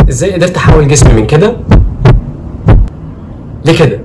ازاي قدرت احول جسمي من كده لكده؟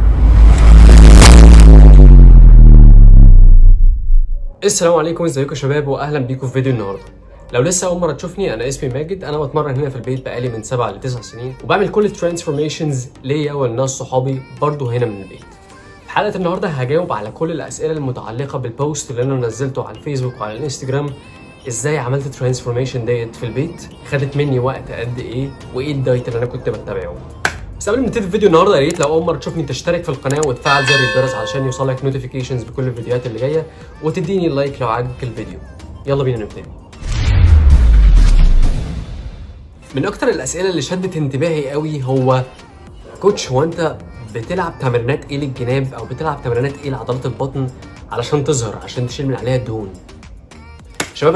السلام عليكم، ازيكم يا شباب واهلا بيكم في فيديو النهارده. لو لسه اول مره تشوفني، انا اسمي ماجد، انا بتمرن هنا في البيت بقالي من 7 ل 9 سنين، وبعمل كل الترانسفورميشنز ليا ولناس صحابي برضه هنا من البيت. في حلقه النهارده هجاوب على كل الاسئله المتعلقه بالبوست اللي انا نزلته على الفيسبوك وعلى الانستجرام. ازاي عملت الترانسفورميشن ديت في البيت، خدت مني وقت قد ايه، وايه الدايت اللي انا كنت بتبعه. بس قبل ما نبتدي الفيديو النهارده، يا ريت لو اول مره تشوفني تشترك في القناه وتفعل زر الجرس علشان يوصلك نوتيفيكيشنز بكل الفيديوهات اللي جايه، وتديني لايك لو عجبك الفيديو. يلا بينا نبتدي. من اكتر الاسئله اللي شدت انتباهي قوي هو كوتش، هو انت بتلعب تمرينات ايه للجناب، او بتلعب تمرينات ايه لعضلات البطن علشان تظهر، عشان تشيل من عليها الدهون؟ شباب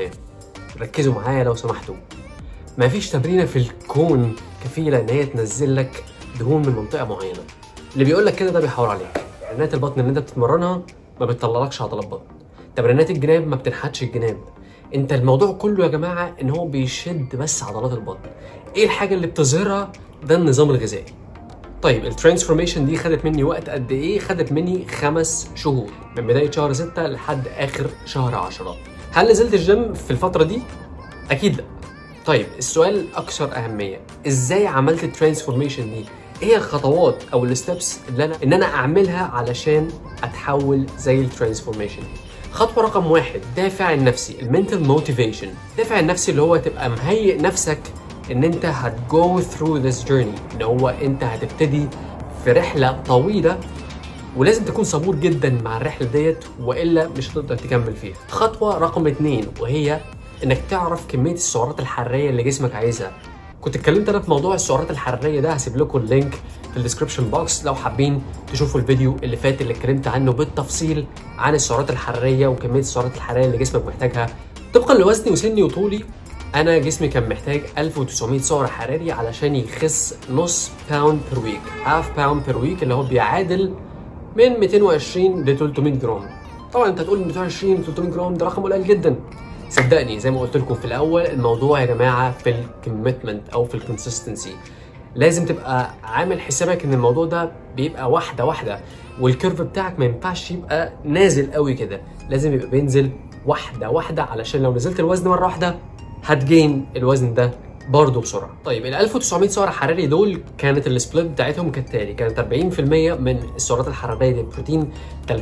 ركزوا معايا لو سمحتوا. مفيش تمرينه في الكون كفيله ان هي تنزل لك دهون من منطقه معينه. اللي بيقول لك كده ده بيحاور عليك. تمرينات البطن اللي انت بتتمرنها ما بتطلعلكش عضلات بطن، تمرينات الجناب ما بتنحتش الجناب. انت الموضوع كله يا جماعه ان هو بيشد بس عضلات البطن. ايه الحاجه اللي بتظهرها؟ ده النظام الغذائي. طيب الترانسفورميشن دي خدت مني وقت قد ايه؟ خدت مني 5 شهور، من بدايه شهر 6 لحد اخر شهر 10. هل نزلت الجيم في الفتره دي؟ اكيد لا. طيب السؤال الاكثر اهميه، ازاي عملت الترانسفورميشن دي؟ ايه هي الخطوات او الستبس اللي انا اعملها علشان اتحول زي الترانسفورميشن دي؟ خطوه رقم 1، دافع النفسي، المنتال موتيفيشن. دافع النفسي اللي هو تبقى مهيئ نفسك ان انت هتجو ثرو ذس جيرني، ان هو انت هتبتدي في رحله طويله، ولازم تكون صبور جدا مع الرحله ديت، والا مش هتقدر تكمل فيها. خطوه رقم 2، وهي انك تعرف كميه السعرات الحراريه اللي جسمك عايزها. كنت اتكلمت انا في موضوع السعرات الحراريه ده، هسيب لكم اللينك في الديسكربشن بوكس لو حابين تشوفوا الفيديو اللي فات اللي اتكلمت عنه بالتفصيل عن السعرات الحراريه وكميه السعرات الحراريه اللي جسمك محتاجها. طبقا لوزني وسني وطولي، انا جسمي كان محتاج 1900 سعر حراري علشان يخس نص باوند بير ويك، هاف باوند بير ويك، اللي هو بيعادل من 220 ل 300 جرام. طبعا انت هتقول 220 ل 300 جرام ده رقم قليل جدا. صدقني زي ما قلت لكم في الاول، الموضوع يا جماعه في الكوميتمنت او في الكونسستنسي. لازم تبقى عامل حسابك ان الموضوع ده بيبقى واحده واحده، والكيرف بتاعك ما ينفعش يبقى نازل قوي كده، لازم يبقى بينزل واحده واحده، علشان لو نزلت الوزن مره واحده هتجين الوزن ده برضه بسرعه. طيب ال 1900 سعر حراري دول كانت السبليت بتاعتهم كالتالي، كانت 40% من السعرات الحراريه دي بروتين،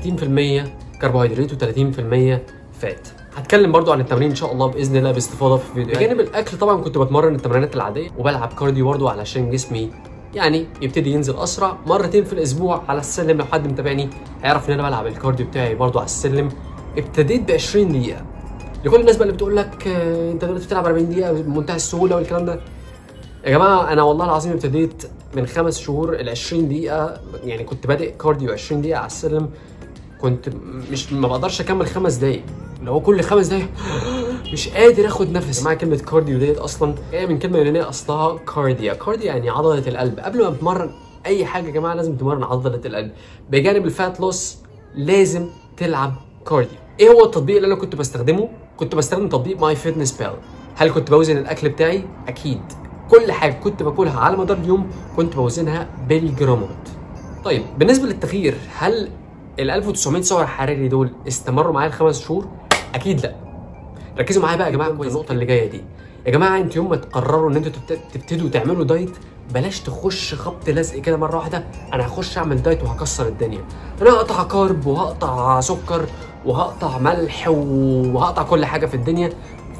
30% كربوهيدرات، و30% فات. هتكلم برضو عن التمرين ان شاء الله باذن الله باستفاضه في الفيديو. بجانب الاكل طبعا كنت بتمرن التمرينات العاديه، وبلعب كارديو برضو علشان جسمي يعني يبتدي ينزل اسرع. مرتين في الاسبوع على السلم، لو حد متابعني هيعرف ان انا بلعب الكارديو بتاعي برضو على السلم. ابتديت ب 20 دقيقه. لكل الناس بقى اللي بتقول لك انت دلوقتي بتلعب 40 دقيقه بمنتهى السهوله والكلام ده، يا جماعه انا والله العظيم ابتديت من 5 شهور ال 20 دقيقه، يعني كنت بادئ كارديو 20 دقيقه على السلم، كنت ما بقدرش اكمل 5 دقايق، اللي هو كل 5 دقايق مش قادر اخد نفس. يا جماعه كلمه كارديو ديت اصلا جايه من كلمه يونانيه اصلها كارديا يعني عضله القلب. قبل ما تتمرن اي حاجه يا جماعه لازم تمرن عضله القلب. بجانب الفات لوس لازم تلعب كارديو. ايه هو التطبيق اللي انا كنت بستخدمه؟ كنت بستخدم تطبيق ماي فيتنس بال. هل كنت بوزن الاكل بتاعي؟ اكيد. كل حاجه كنت باكلها على مدار اليوم كنت بوزنها بالجرامات. طيب بالنسبه للتغيير، هل ال 1900 سعر حراري دول استمروا معايا ال5 شهور؟ اكيد لا. ركزوا معايا بقى يا جماعه كويس النقطه اللي جايه دي. يا جماعه انتوا يوم ما تقرروا ان انتوا تبتدوا تعملوا دايت، بلاش تخش خبط لزق كده مره واحده. انا هخش اعمل دايت وهكسر الدنيا، انا هقطع كارب وهقطع سكر وهقطع ملح وهقطع كل حاجه في الدنيا.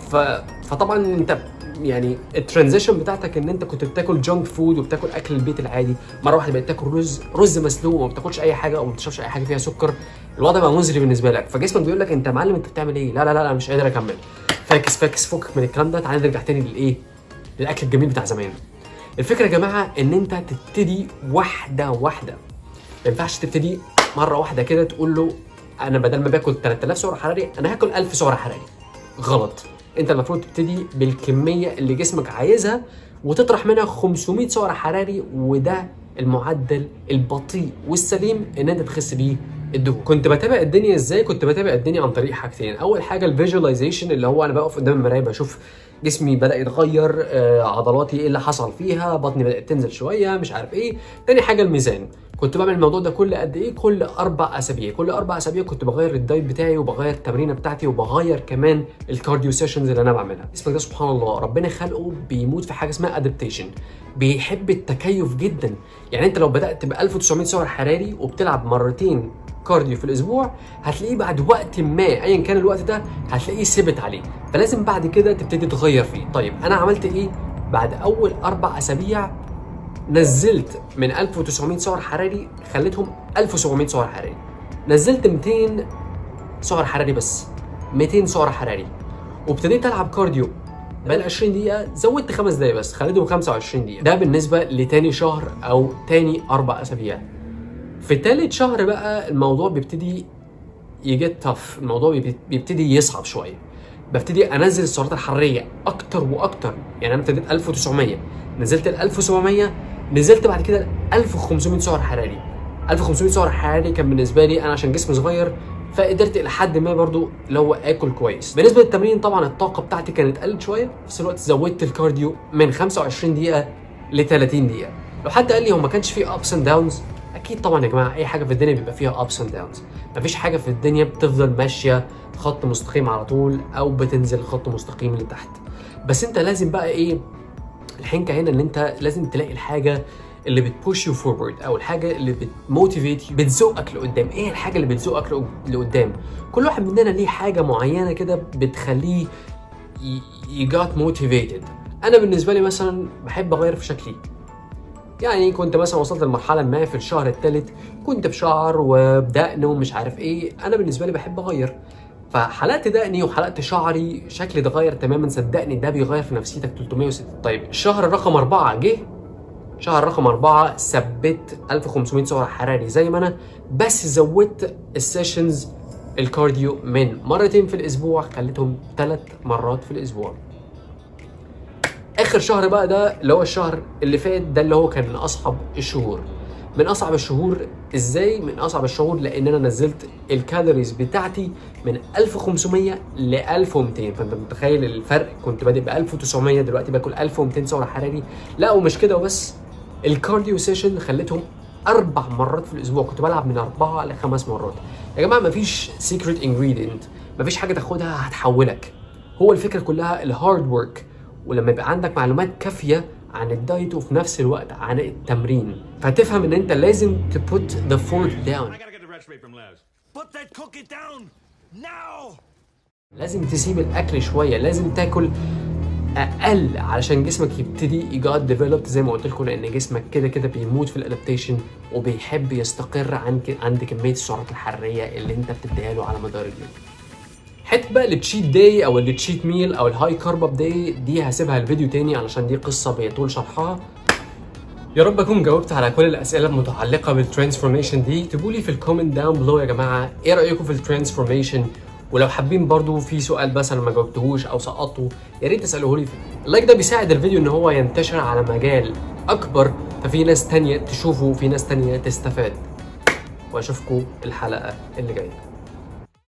فطبعا انت يعني الترانزيشن بتاعتك ان انت كنت بتاكل جانك فود وبتاكل اكل البيت العادي، مره واحده بقيت تاكل رز مسلوق وما بتاكلش اي حاجه او ما بتشربش اي حاجه فيها سكر. الوضع بقى مزري بالنسبه لك، فجسمك بيقول لك انت يا معلم انت بتعمل ايه؟ لا لا لا مش قادر اكمل، فاكس فكك من الكلام ده، تعالى نرجع تاني للايه؟ للاكل الجميل بتاع زمان. الفكره يا جماعه ان انت تبتدي واحده واحده، ما ينفعش تبتدي مره واحده كده تقول له انا بدل ما باكل 3000 سعر حراري انا هاكل 1000 سعر حراري. غلط. انت المفروض تبتدي بالكميه اللي جسمك عايزها وتطرح منها 500 سعر حراري، وده المعدل البطيء والسليم ان انت تخس بيه الدهون. كنت بتابع الدنيا ازاي؟ كنت بتابع الدنيا عن طريق حاجتين. اول حاجه الفيجواليزيشن، اللي هو انا بقف قدام المرايه بشوف جسمي بدأ يتغير، عضلاتي ايه اللي حصل فيها، بطني بدأت تنزل شوية، مش عارف ايه. تاني حاجة الميزان. كنت بعمل الموضوع ده كل قد ايه؟ كل 4 اسابيع. كل 4 اسابيع كنت بغير الدايت بتاعي وبغير التمرينه بتاعتي وبغير كمان الكارديو سيشنز اللي انا بعملها. جسمك ده سبحان الله ربنا خلقه بيموت في حاجه اسمها ادابتيشن، بيحب التكيف جدا. يعني انت لو بدأت ب 1900 سعر حراري وبتلعب مرتين كارديو في الاسبوع، هتلاقيه بعد وقت ما ايا كان الوقت ده هتلاقيه ثبت عليه، فلازم بعد كده تبتدي تغير فيه. طيب انا عملت ايه؟ بعد اول 4 اسابيع نزلت من 1900 سعر حراري خليتهم 1700 سعر حراري. نزلت 200 سعر حراري بس، 200 سعر حراري، وابتديت العب كارديو بقى 20 دقيقة، زودت 5 دقايق بس، خليتهم 25 دقيقة. ده بالنسبة لتاني شهر أو تاني 4 أسابيع. في تالت شهر بقى الموضوع بيبتدي يجيت تف، الموضوع بيبتدي يصعب شوية. ببتدي انزل السعرات الحراريه اكتر واكتر. يعني انا ابتديت 1900، نزلت ل 1700، نزلت بعد كده 1500 سعر حراري. 1500 سعر حراري كان بالنسبه لي انا عشان جسمي صغير فقدرت الى حد ما برضو اللي هو اكل كويس. بالنسبه للتمرين طبعا الطاقه بتاعتي كانت قلت شويه، في نفس الوقت زودت الكارديو من 25 دقيقه ل 30 دقيقه. لو حد قال لي هو ما كانش فيه ابس اند داونز، اكيد طبعا يا جماعه اي حاجه في الدنيا بيبقى فيها ابس اند داونز. مفيش حاجه في الدنيا بتفضل ماشيه خط مستقيم على طول او بتنزل خط مستقيم لتحت. بس انت لازم بقى ايه الحنكه هنا، ان انت لازم تلاقي الحاجه اللي بتبوش يو فورورد، او الحاجه اللي بتموتيفيت بتزقك لقدام. ايه الحاجه اللي بتزقك لقدام؟ كل واحد مننا ليه حاجه معينه كده بتخليه يجات موتيفيتد. انا بالنسبه لي مثلا بحب اغير في شكلي. يعني كنت مثلا وصلت لمرحله ما في الشهر الثالث كنت بشعر وبدقن ومش عارف ايه، انا بالنسبه لي بحب اغير، فحلقت دقني وحلقت شعري، شكلي اتغير تماما. صدقني ده بيغير في نفسيتك 360. طيب الشهر رقم 4 جه، شهر رقم 4 ثبت 1500 سعر حراري زي ما انا، بس زودت السيشنز الكارديو من مرتين في الاسبوع خليتهم 3 مرات في الاسبوع. اخر شهر بقى ده اللي هو الشهر اللي فات ده اللي هو كان من اصعب الشهور. من اصعب الشهور ازاي؟ من اصعب الشهور لان انا نزلت الكالوريز بتاعتي من 1500 ل 1200. فانت متخيل الفرق؟ كنت بادئ ب 1900 دلوقتي باكل 1200 سعر حراري. لا ومش كده وبس، الكارديو سيشن خليتهم 4 مرات في الاسبوع، كنت بلعب من 4 ل 5 مرات. يا جماعه مفيش سيكريت انجريدينت، مفيش حاجه تاخدها هتحولك. هو الفكره كلها الهارد ورك، ولما يبقى عندك معلومات كافيه عن الدايت وفي نفس الوقت عن التمرين، فتفهم ان انت لازم put the foot down. لازم تسيب الاكل شويه، لازم تاكل اقل علشان جسمك يبتدي يجاد ديفلوبد زي ما قلت لكم، لان جسمك كده كده بيموت في الادابتيشن وبيحب يستقر عند كميه السعرات الحراريه اللي انت بتديها له على مدار اليوم. حته بقى التشيت داي او التشيت ميل او الهاي كارب داي دي هسيبها الفيديو تاني علشان دي قصه بيطول شرحها. يا رب اكون جاوبت على كل الاسئله المتعلقه بالترانسفورميشن دي. اكتبوا لي في الكومنت داون بلو يا جماعه ايه رايكم في الترانسفورميشن، ولو حابين برضو في سؤال مثلا ما جاوبتهوش او سقطته يا ريت تسالوه لي. اللايك ده بيساعد الفيديو ان هو ينتشر على مجال اكبر، ففي ناس تانية تشوفه وفي ناس تانية تستفاد. واشوفكم الحلقه اللي جايه.